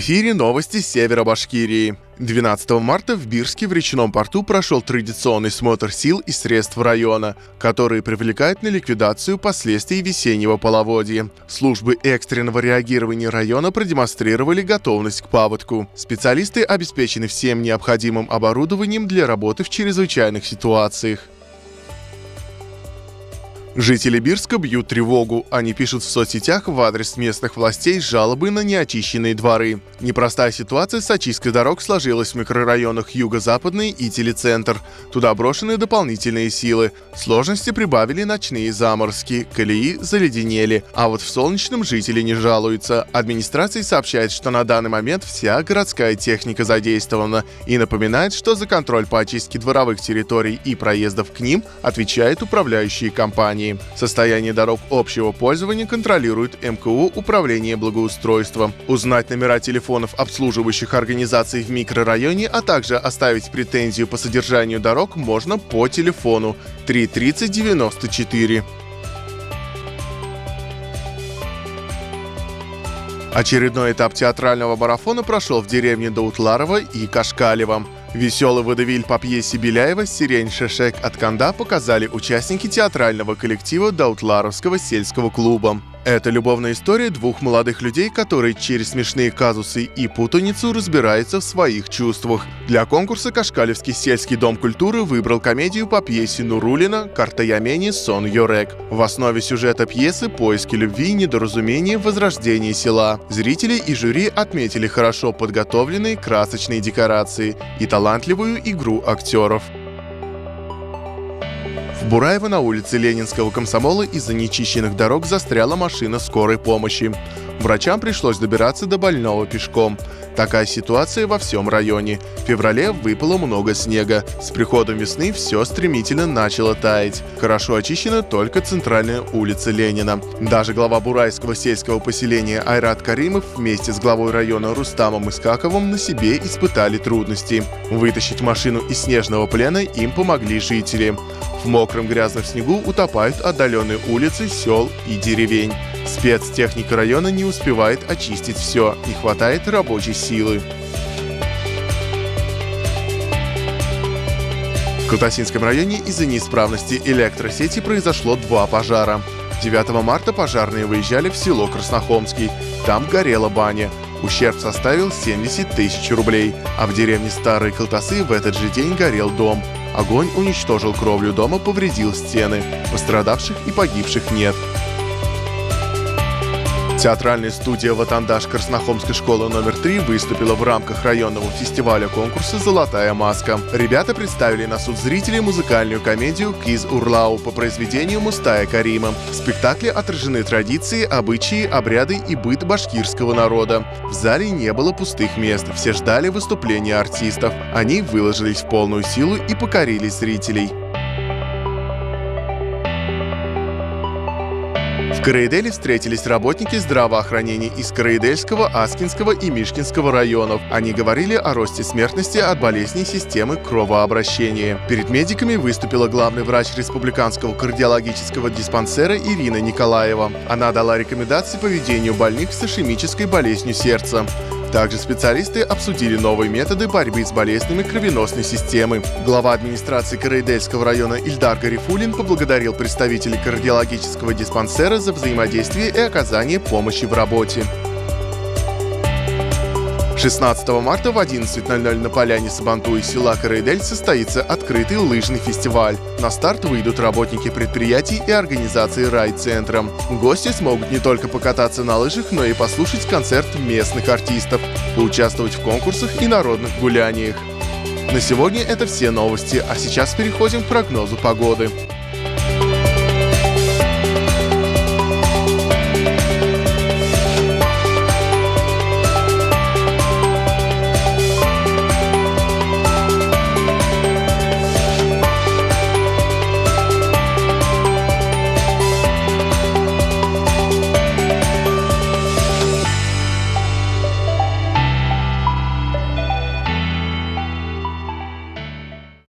В эфире новости севера Башкирии. 12 марта в Бирске в речном порту прошел традиционный смотр сил и средств района, которые привлекают на ликвидацию последствий весеннего половодья. Службы экстренного реагирования района продемонстрировали готовность к паводку. Специалисты обеспечены всем необходимым оборудованием для работы в чрезвычайных ситуациях. Жители Бирска бьют тревогу. Они пишут в соцсетях в адрес местных властей жалобы на неочищенные дворы. Непростая ситуация с очисткой дорог сложилась в микрорайонах Юго-Западный и Телецентр. Туда брошены дополнительные силы. Сложности прибавили ночные заморозки, колеи заледенели. А вот в Солнечном жители не жалуются. Администрация сообщает, что на данный момент вся городская техника задействована и напоминает, что за контроль по очистке дворовых территорий и проездов к ним отвечают управляющие компании. Состояние дорог общего пользования контролирует МКУ Управление благоустройства. Узнать номера телефонов обслуживающих организаций в микрорайоне, а также оставить претензию по содержанию дорог можно по телефону 3 30 94. Очередной этап театрального марафона прошел в деревне Даутларово и Кашкалево. Веселый водевиль по пьесе Беляева «Сирень Шешек от Канда» показали участники театрального коллектива Даутларовского сельского клуба. Это любовная история двух молодых людей, которые через смешные казусы и путаницу разбираются в своих чувствах. Для конкурса Кашкалевский сельский дом культуры выбрал комедию по пьесе Нурулина «Картаямени сон Йорек». В основе сюжета пьесы поиски любви, недоразумения, возрождение села. Зрители и жюри отметили хорошо подготовленные красочные декорации и талантливую игру актеров. В Бураево на улице Ленинского комсомола из-за нечищенных дорог застряла машина скорой помощи. Врачам пришлось добираться до больного пешком. Такая ситуация во всем районе. В феврале выпало много снега. С приходом весны все стремительно начало таять. Хорошо очищена только центральная улица Ленина. Даже глава Бурайского сельского поселения Айрат Каримов вместе с главой района Рустамом Искаковым на себе испытали трудности. Вытащить машину из снежного плена им помогли жители. В мокром грязном снегу утопают отдаленные улицы сел и деревень. Спецтехника района не успевает очистить все, не хватает рабочей силы. В Калтасинском районе из-за неисправности электросети произошло 2 пожара. 9 марта пожарные выезжали в село Краснохомский. Там горела баня. Ущерб составил 70 тысяч рублей, а в деревне Старые Калтасы в этот же день горел дом. Огонь уничтожил кровлю дома, повредил стены. Пострадавших и погибших нет. Театральная студия «Ватандаш» Краснохомской школы номер 3 выступила в рамках районного фестиваля конкурса «Золотая маска». Ребята представили на суд зрителей музыкальную комедию «Киз Урлау» по произведению Мустая Карима. В спектакле отражены традиции, обычаи, обряды и быт башкирского народа. В зале не было пустых мест, все ждали выступления артистов. Они выложились в полную силу и покорили зрителей. В Караиделе встретились работники здравоохранения из Караидельского, Аскинского и Мишкинского районов. Они говорили о росте смертности от болезней системы кровообращения. Перед медиками выступила главный врач республиканского кардиологического диспансера Ирина Николаева. Она дала рекомендации по ведению больных с ишемической болезнью сердца. Также специалисты обсудили новые методы борьбы с болезнями кровеносной системы. Глава администрации Караидельского района Ильдар Гарифулин поблагодарил представителей кардиологического диспансера за взаимодействие и оказание помощи в работе. 16 марта в 11:00 на поляне Сабантуй села Караидель состоится открытый лыжный фестиваль. На старт выйдут работники предприятий и организаций райцентра. Гости смогут не только покататься на лыжах, но и послушать концерт местных артистов, поучаствовать в конкурсах и народных гуляниях. На сегодня это все новости, а сейчас переходим к прогнозу погоды.